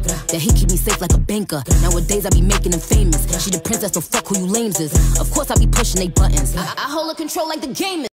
That he keep me safe like a banker. Nowadays I be making them famous. She the princess, so fuck who you lames is. Of course I be pushing they buttons. I hold her control like the game is.